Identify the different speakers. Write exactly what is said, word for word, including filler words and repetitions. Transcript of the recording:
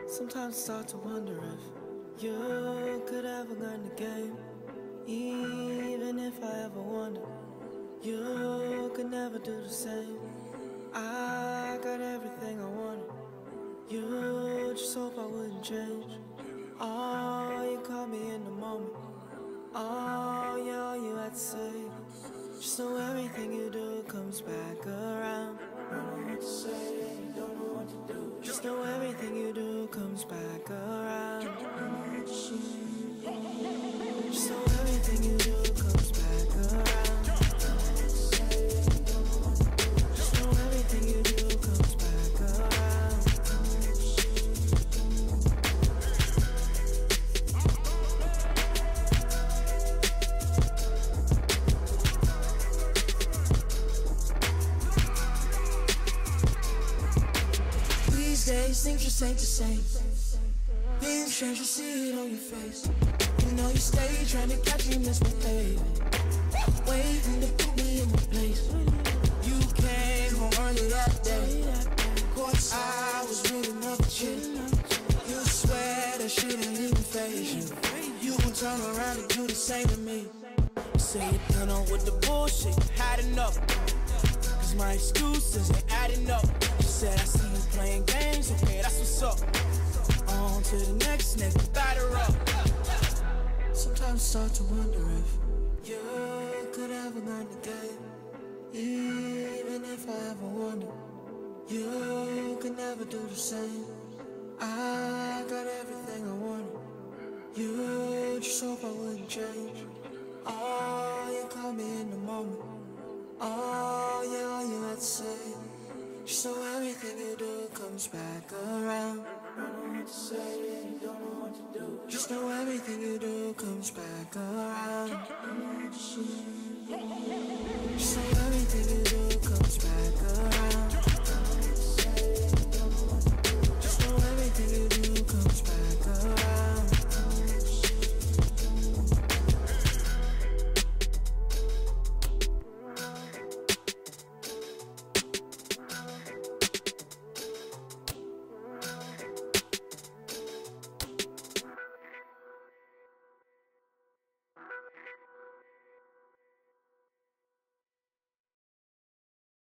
Speaker 1: Sometimes I start to wonder if you could ever learn the game. Even if I ever wonder, you could never do the same. I got everything I wanted. You just hope I wouldn't change. Oh, you caught me in the moment. Oh, yeah, all you had to say. Just know everything you do comes back around. Don't know what to say, don't know what to do. Just know everything you do comes back around. Just know everything you do comes back around. Just know everything you do comes back around. These days things just ain't the same. Being strange, you see it on your face. You know you stay trying to catch me misbehaving, waiting to put me in my place. You came home early that day. Of course I was with another chick. You swear that shit ain't even phase you. You gon' turn around and do the same to me. You say you're done with the bullshit, you had enough. Cause my excuses ain't adding up. You said I see you playing games, okay, that's what's up. On to the next nigga, batter up. Sometimes I start to wonder if you could ever learn the game. Even if I ever wonder, you could never do the same. I got everything I wanted. You just hope I wouldn't change. Oh, you caught me in the moment. Oh, yeah, all you had to say. Just know everything you do comes back around. Don't know what to say, don't know what to do. Just know everything you do comes back around.